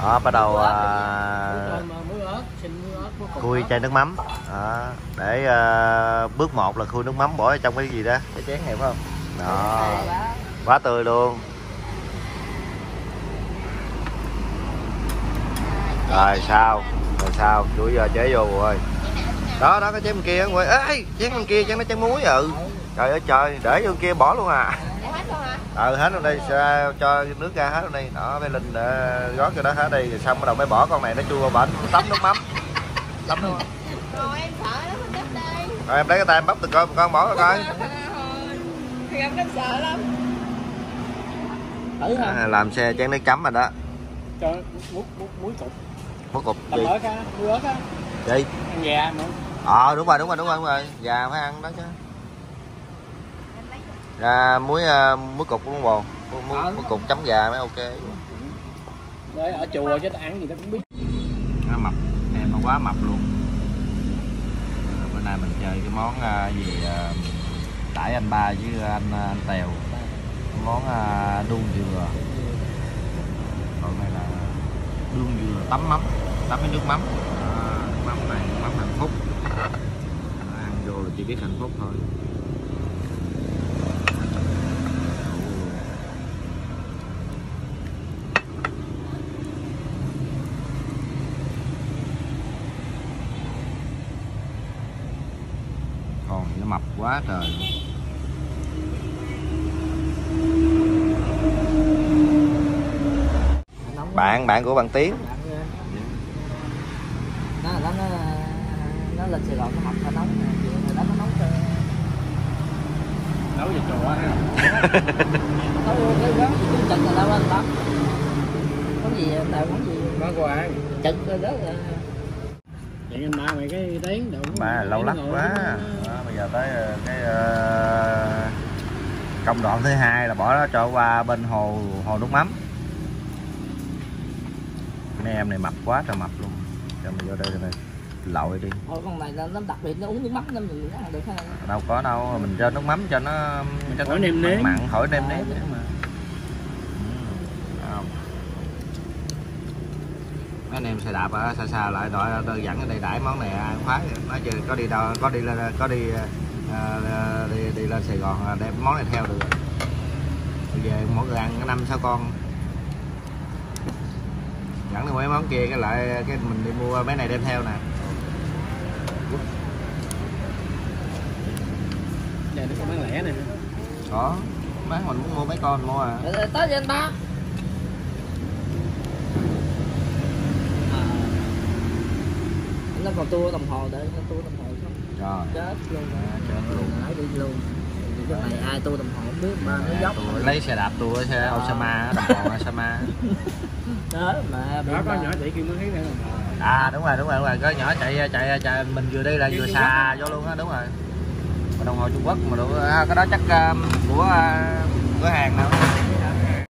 Đó, bắt đầu khui chai nước mắm. Đó, để bước 1 là khui nước mắm bỏ trong cái gì đó, cái chén này phải không? Đó, quá tươi luôn. Rồi sao chuỗi giờ chế vô rồi. Đó cái chén bên kia quay. Ê, chén bên kia chén nó chén muối. Trời ơi trời, để vô kia bỏ luôn à. Hết luôn đây, cho nước ra hết luôn đây. Đó, bé Linh rót cho đó hết đi, rồi xong bắt đầu mới bỏ con này nó chua bển tắm nước mắm. Tắm luôn. Rồi em sợ lắm anh Đức đây. Rồi em lấy cái tay em bắp từ con bỏ coi. Thì em rất sợ lắm. Làm xe chén nước chấm rồi đó. Cho muối cục. Muối cục gì? Muối ớt á. Gì? Ăn gà mà. Đúng rồi. Gà phải ăn đó chứ. Muối cục cũng bồ. Muối cục chấm gà mới ok. Đấy, ở chùa chứ ăn gì nó cũng biết. Nó mập, em nó quá mập luôn. Bữa nay mình chơi cái món gì đãi anh Ba với anh Tèo. Món đuông dừa. Còn này là đuông dừa tắm mắm, tắm với nước mắm. Nước mắm này nước mắm hạnh phúc. Ăn vô là chỉ biết hạnh phúc thôi. Còn nó mập quá trời. Bạn của bạn Tiến. Nó lên Sài Gòn nó học nó nóng nè, hồi đó nó nấu cho nấu về chùa ha. nấu cái quán gì cũng chật rồi đâu anh Tâm. Món gì nào món gì? Món của ai? Chật rồi đó là. Vậy anh Ba mày cái đến đâu. Ba lâu lắc quá. Đó, bây giờ tới cái công đoạn thứ 2 là bỏ nó cho qua bên hồ nước mắm. Mấy em này mập quá trời mập luôn. Cho mình vô đây rồi lội đi. Con này nó đặc biệt nó uống nước mắm nên mình ăn được ha. Đâu có đâu, mình cho nước mắm cho nó khỏi nêm nếm. Mặn khỏi nêm nếm mà. Mấy anh em xe đạp ở xa lại đòi dẫn ở đây đãi món này ăn khoái. Nói chứ có đi đâu đi lên Sài Gòn đem món này theo được. Về mỗi người ăn 5-6 con. Dẫn được mấy món kia cái lại cái mình đi mua mấy này đem theo nè. Đây nó có bán lẻ này. Có, bán mình muốn mua mấy con mua à. Tới cho anh Ba. Nó còn tua đồng hồ để nó tua đồng hồ không? Rồi. Chết luôn. Chết luôn. Nói đi luôn. Cái này ai tua đồng hồ không biết mà nó dốc. Lấy xe đạp tua xe Osama, đồng hồ Osama. Đó mà đó có nhỏ chạy kêu nó thấy này đúng rồi, có nhỏ chạy mình vừa đi là vừa xà vô luôn á, đúng rồi. Đồng hồ Trung Quốc mà cái đó chắc của cửa hàng nào.